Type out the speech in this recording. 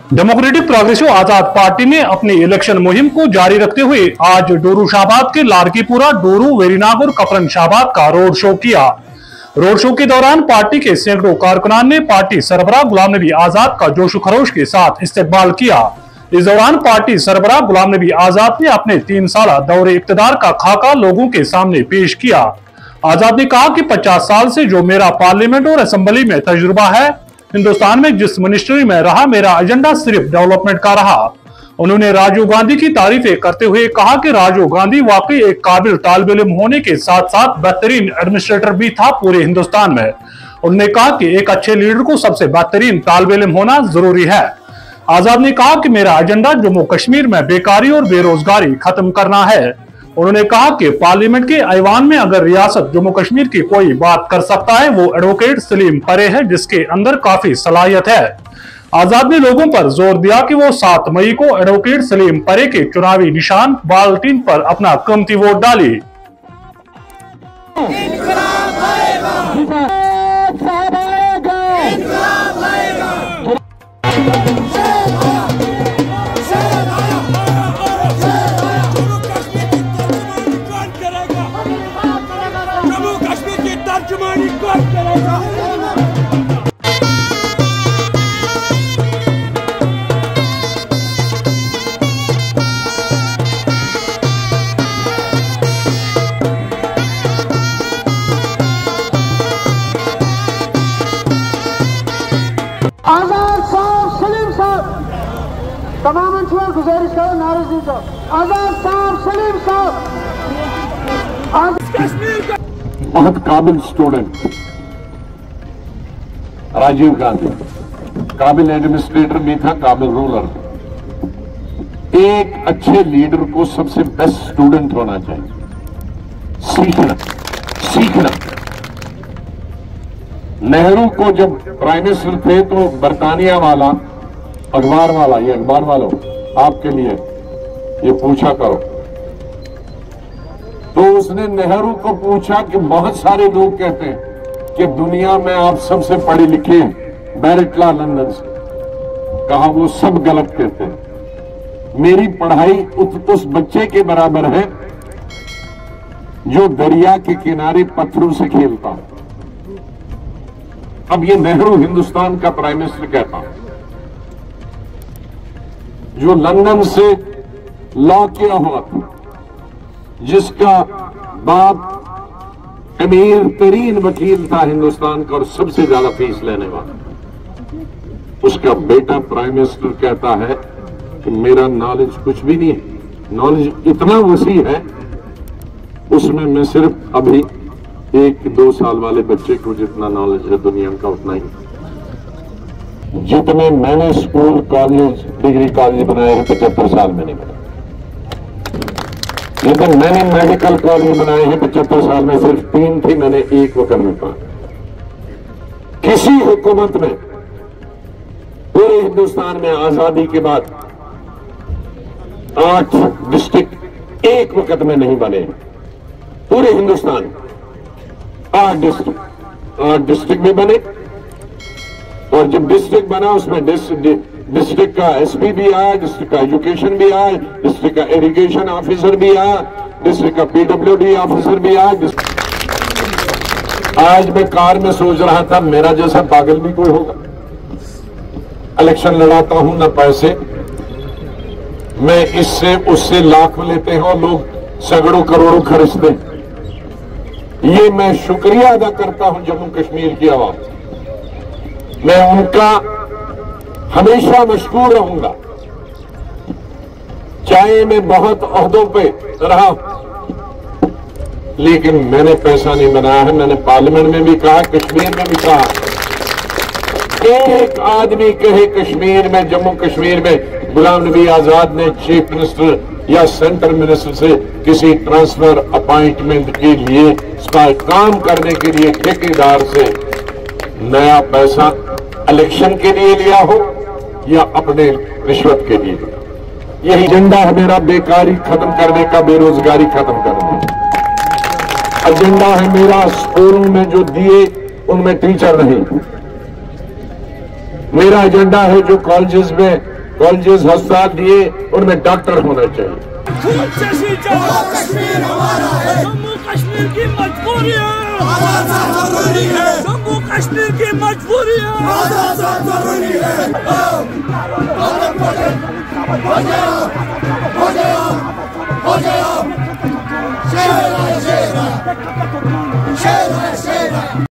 Democratic progressive आजाद party ने अपनी election मुहिम को जारी रखते हुए आज डोरू शाहबाद के लाड़कीपुरा, डोरू, वेरीनाग और कपरन शाहबाद का रोड शो किया। रोड शो के दौरान पार्टी के सैकड़ों कारकुनान ने पार्टी सरबराह गुलाम नबी आजाद का जोश खरोश के साथ इस्तकबाल किया। इस दौरान पार्टी सरबराह गुलाम नबी आजाद ने अपने 3 साल दौरे इक्तदार का खाका लोगों के सामने पेश किया। आजाद ने कहा कि 50 साल से जो मेरा पार्लियामेंट और असेंबली में तजुर्बा है, हिंदुस्तान में जिस मिनिस्ट्री में रहा, मेरा एजेंडा सिर्फ डेवलपमेंट का रहा। उन्होंने राजीव गांधी की तारीफें करते हुए कहा कि राजीव गांधी वाकई एक काबिल तालिब इल्म होने के साथ साथ बेहतरीन एडमिनिस्ट्रेटर भी था पूरे हिंदुस्तान में। उन्होंने कहा कि एक अच्छे लीडर को सबसे बेहतरीन तालिब इल्म होना जरूरी है। आजाद ने कहा कि मेरा एजेंडा जम्मू कश्मीर में बेकारी और बेरोजगारी खत्म करना है। उन्होंने कहा कि पार्लियामेंट के ऐवान में अगर रियासत जम्मू कश्मीर की कोई बात कर सकता है वो एडवोकेट सलीम परे है, जिसके अंदर काफी सलाहियत है। आजाद ने लोगों पर जोर दिया कि वो 7 मई को एडवोकेट सलीम परे के चुनावी निशान बाल्टीन पर अपना कीमती वोट डाली। आजाद साहब, सलीम साहब, तमाम अंशुओं गुजारिश करो, नाराजगी को आजाद साहब, सलीम साहब, कश्मीर का बहुत काबिल स्टूडेंट राजीव गांधी, काबिल एडमिनिस्ट्रेटर भी था, काबिल रूलर। एक अच्छे लीडर को सबसे बेस्ट स्टूडेंट होना चाहिए, सीखना। नेहरू को जब प्राइम मिनिस्टर थे तो बरतानिया वाला अखबार वाला, ये अखबार वालों आपके लिए ये पूछा करो, तो उसने नेहरू को पूछा कि बहुत सारे लोग कहते हैं कि दुनिया में आप सबसे पढ़े लिखे हैं, बैरिटला लंदन से। कहा वो सब गलत कहते हैं, मेरी पढ़ाई उस बच्चे के बराबर है जो दरिया के किनारे पत्थरों से खेलता है। अब ये नेहरू हिंदुस्तान का प्राइम मिनिस्टर कहता है, जो लंदन से लॉ किया हुआ था, जिसका बाप अमीर तरीन वकील था हिंदुस्तान का और सबसे ज्यादा फीस लेने वाला, उसका बेटा प्राइम मिनिस्टर कहता है कि मेरा नॉलेज कुछ भी नहीं है, नॉलेज इतना वसी है, उसमें मैं सिर्फ अभी 1-2 साल वाले बच्चे को जितना नॉलेज है दुनिया का उतना ही। जितने मैंने स्कूल, कॉलेज, डिग्री कॉलेज बनाए हैं 75 साल में नहीं बनाए। लेकिन मैंने मेडिकल कॉलेज बनाए हैं 75 साल में, सिर्फ 3 थी, मैंने एक वक्त में पढ़ा। किसी हुकूमत में पूरे हिंदुस्तान में आजादी के बाद 8 डिस्ट्रिक्ट एक वक्त में नहीं बने पूरे हिंदुस्तान में। 8 डिस्ट्रिक्ट में बने, और जब डिस्ट्रिक्ट बना उसमें डिस्ट्रिक्ट का एसपी भी आया, डिस्ट्रिक्ट का एजुकेशन भी आया, डिस्ट्रिक्ट का इरिगेशन ऑफिसर भी आया, डिस्ट्रिक्ट का पीडब्ल्यूडी ऑफिसर भी आया। आज मैं कार में सोच रहा था मेरा जैसा पागल भी कोई होगा। इलेक्शन लड़ाता हूं ना पैसे, मैं इससे उससे लाख लेते हैं और लोग सैकड़ों करोड़ों खर्चते हैं। ये मैं शुक्रिया अदा करता हूं जम्मू कश्मीर की आवाम, मैं उनका हमेशा मशकूर रहूंगा। चाहे मैं बहुत ओहदों पे रहा, लेकिन मैंने पैसा नहीं बनाया है। मैंने पार्लियामेंट में भी कहा, कश्मीर में भी कहा, एक आदमी कहे कश्मीर में, जम्मू कश्मीर में गुलाम नबी आजाद ने चीफ मिनिस्टर या सेंट्रल मिनिस्टर से किसी ट्रांसफर अपॉइंटमेंट के लिए, काम करने के लिए ठेकेदार से नया पैसा इलेक्शन के लिए लिया हो या अपने रिश्वत के लिए। यही एजेंडा है मेरा, बेकारी खत्म करने का, बेरोजगारी खत्म करने का एजेंडा है मेरा। स्कूलों में जो दिए उनमें टीचर नहीं। मेरा एजेंडा है जो कॉलेजेस में कॉलेजेस अस्पताल दिए, उनमें डॉक्टर होना चाहिए। जम्मू कश्मीर की मजबूरी है, जम्मू कश्मीर की मजबूरी है।